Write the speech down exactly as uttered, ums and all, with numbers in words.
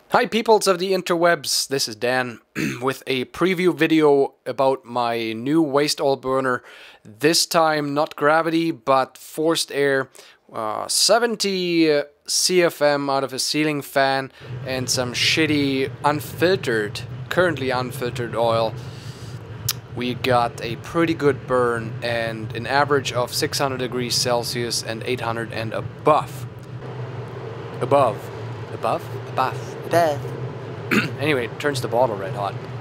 Hi peoples of the interwebs, this is Dan with a preview video about my new waste oil burner. This time not gravity but forced air, uh, seventy C F M out of a ceiling fan and some shitty unfiltered, currently unfiltered oil. We got a pretty good burn and an average of six hundred degrees Celsius and eight hundred and above. Above. Above? Above. Above. Anyway, it turns the bottle red hot.